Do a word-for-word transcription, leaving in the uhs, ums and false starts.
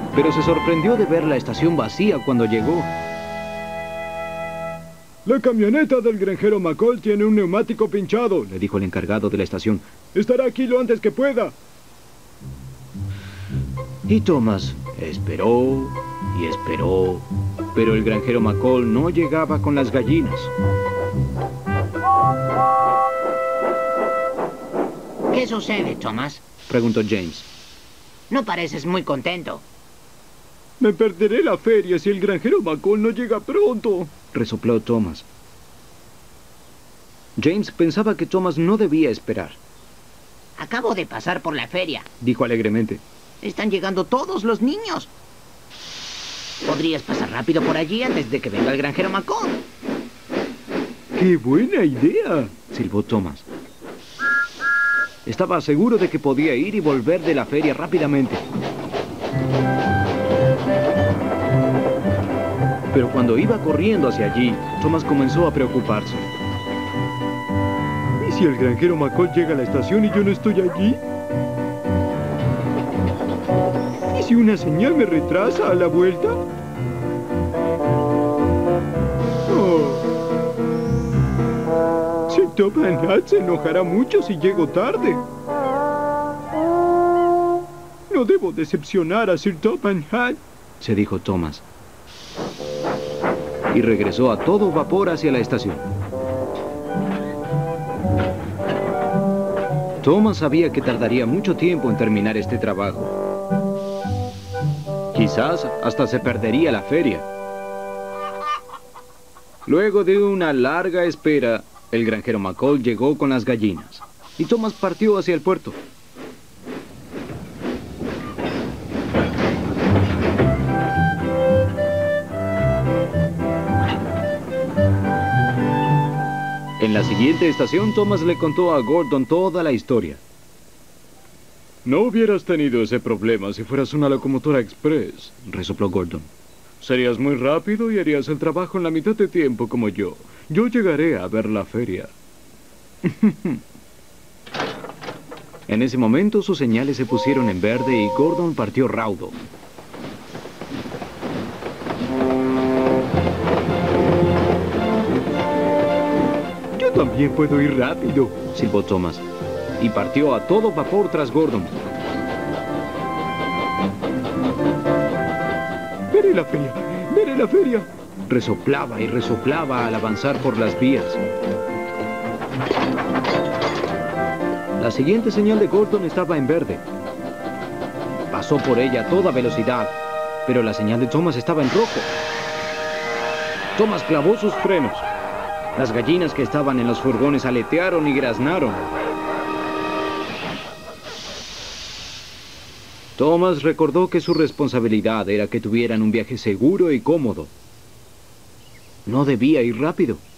pero se sorprendió de ver la estación vacía cuando llegó. La camioneta del granjero McCall tiene un neumático pinchado, Le dijo el encargado de la estación. Estará aquí lo antes que pueda. Y Thomas esperó y esperó, pero el granjero McCall no llegaba con las gallinas. ¿Qué sucede, Thomas? Preguntó James. No pareces muy contento. Me perderé la feria si el granjero McCall no llega pronto, resopló Thomas. James pensaba que Thomas no debía esperar. Acabo de pasar por la feria. Dijo alegremente. Están llegando todos los niños. ¿Podrías pasar rápido por allí antes de que venga el granjero McCall? ¡Qué buena idea!, silbó Thomas. Estaba seguro de que podía ir y volver de la feria rápidamente. Pero cuando iba corriendo hacia allí, Thomas comenzó a preocuparse. ¿Y si el granjero McCall llega a la estación y yo no estoy allí? ¿Y si una señal me retrasa a la vuelta? Oh. Sir Topham Hatt se enojará mucho si llego tarde. No debo decepcionar a Sir Topham Hatt, se dijo Thomas. Y regresó a todo vapor hacia la estación. Thomas sabía que tardaría mucho tiempo en terminar este trabajo. Quizás hasta se perdería la feria. Luego de una larga espera, el granjero McCall llegó con las gallinas, y Thomas partió hacia el puerto. En la siguiente estación, Thomas le contó a Gordon toda la historia. No hubieras tenido ese problema si fueras una locomotora express, resopló Gordon. Serías muy rápido y harías el trabajo en la mitad de tiempo como yo. Yo llegaré a ver la feria. En ese momento sus señales se pusieron en verde y Gordon partió raudo. Yo también puedo ir rápido, silbó Thomas, y partió a todo vapor tras Gordon. Veré la feria, veré la feria. Resoplaba y resoplaba al avanzar por las vías. La siguiente señal de Gordon estaba en verde. Pasó por ella a toda velocidad, pero la señal de Thomas estaba en rojo. Thomas clavó sus frenos. Las gallinas que estaban en los furgones aletearon y graznaron. Thomas recordó que su responsabilidad era que tuvieran un viaje seguro y cómodo. No debía ir rápido.